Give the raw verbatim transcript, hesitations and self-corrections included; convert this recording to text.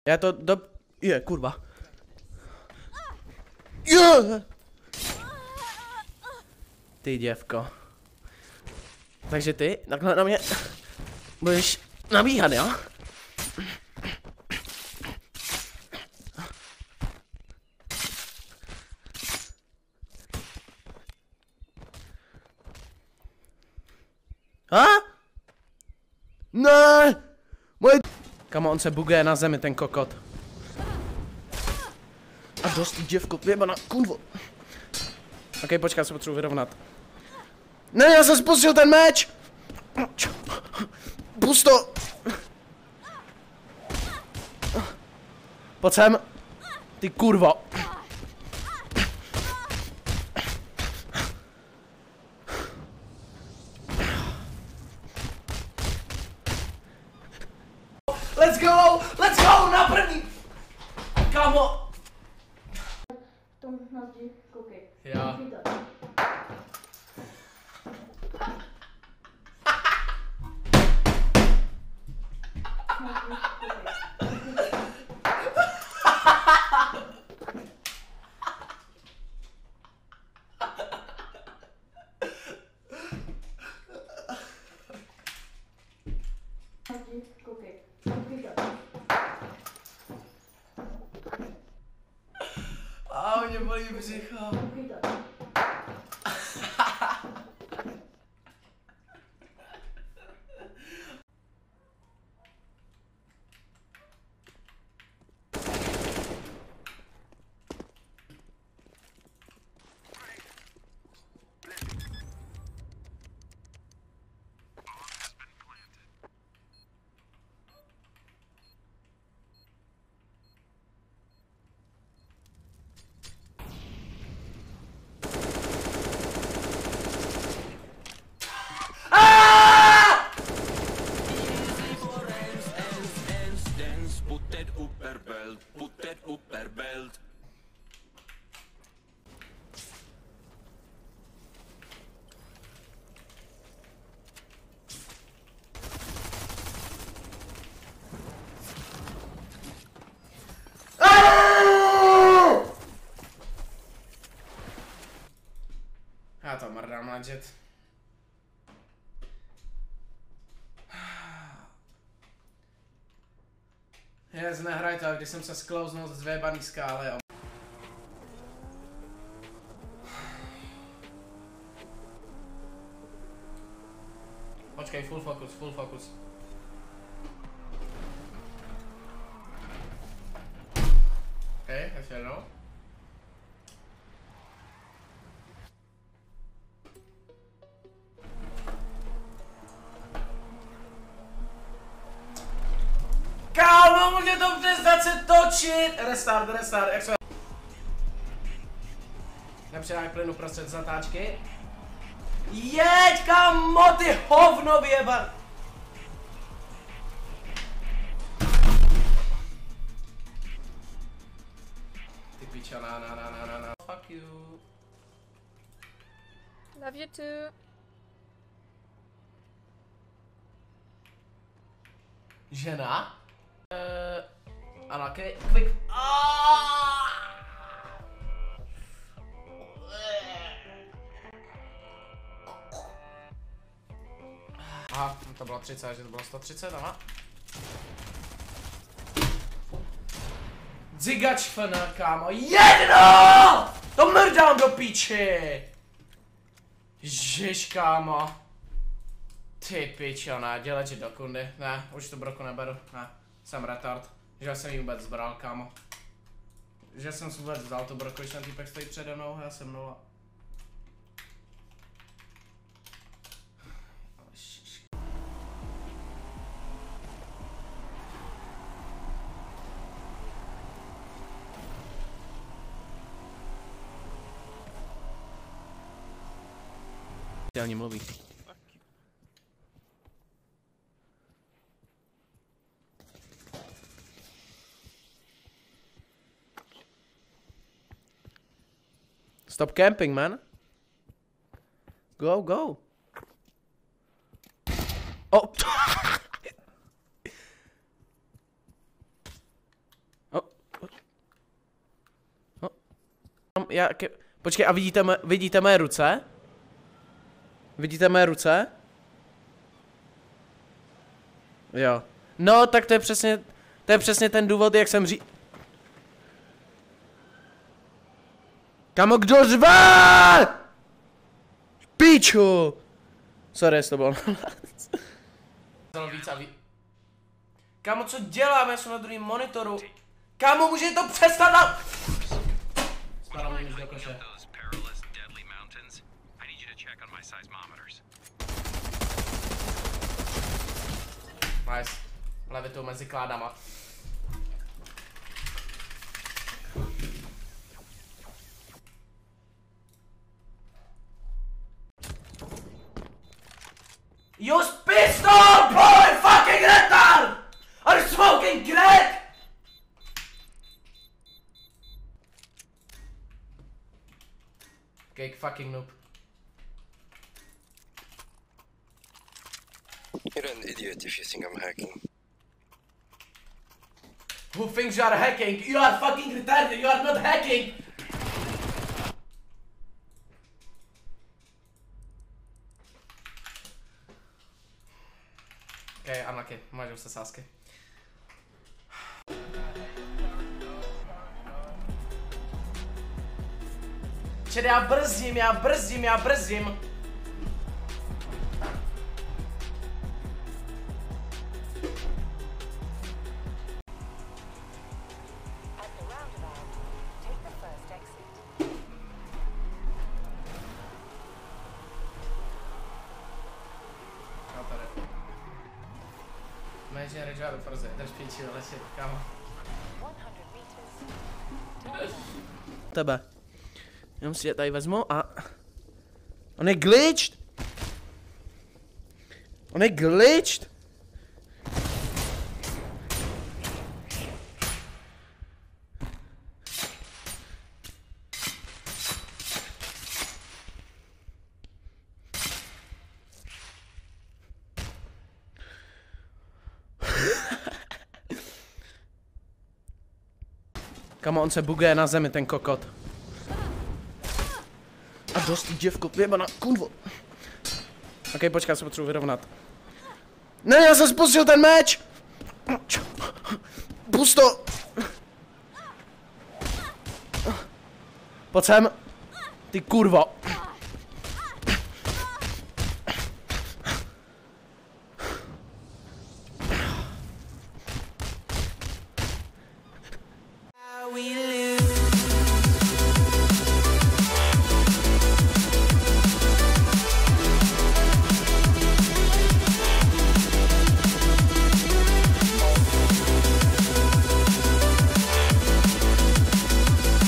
Já to do... Je, kurva. Je! Ty děvko. Takže ty takhle na mě budeš nabíhat, jo? A? Ne! Moje... Kamo, on se buguje na zemi, ten kokot. A dost děvko, jebana, kurvo. Ok, počkej, se potřebuji vyrovnat. Ne, já jsem spustil ten meč! Pust to! Pojď sem! Ty kurvo! Let's go! Let's go! Na první! Kámo! V tom na zdi, koukej. Já. Koukej. A mě bolí břicho. Já to mrdám na jet. Jez, nehraj to, když jsem se sklouznul z zvébaný skály. Jo. Počkej, full focus, full focus. Ok, ještě jednou. Kámo, může to přestat se točit! Restart, restart, jak se... Nepřidám plynu prostřed zatáčky. Jeď, kámo, ty hovno vyjeban! Ty piča, na, na, na, na, na, na. Fuck you. Love you too. Žena? Uh, ano, okay. Quick. Ah! Aha, to bylo třicet, že to bylo sto třicet, aha. Zigač fana, kámo, jedno! To mrdám do píči! Žiž, kámo. Ty pičo, ne, dělat do kundy, ne, už tu broku neberu, ne, jsem retard, že jsem ji vůbec zbral, kámo. Že jsem si vůbec vzal tu broku, když ten týpek stojí přede mnou, já jsem nula. Ty ani mluví. Stop camping, man. Go, go. Oh. jaké... Počkej, a vidíte, mé, vidíte mé ruce? Vidíte mé ruce? Jo. No, tak to je přesně, to je přesně ten důvod, jak jsem ří... Kamo, kdo řve? Píču! Sorry, to bylo víc a víc. Kámo, co dělám? Já jsem na druhém monitoru. Kámo, může to přestat na... Spadám mi do koše. Nice. Levitou mezi kládama. Use pistol, boy, fucking retard! Are you smoking crack? Cake fucking noob. You're an idiot if you think I'm hacking. Who thinks you are hacking? You are fucking retarded, you are not hacking! Okay, unlucky. Máš se sásky. Čili já brzdím, já brzdím, já brzdím. Imagine regiado forse, drž píči, ležit, kámo. Tebe. Jenom si je tady vezmu a... On je glitched! On je glitched! Kamo, on se buguje na zemi, ten kokot. A dost děvko, jebana, kurvo. Ok, počkej, se potřebuji vyrovnat. Ne, já jsem spustil ten meč! Pust to! Pojď sem! Ty kurvo!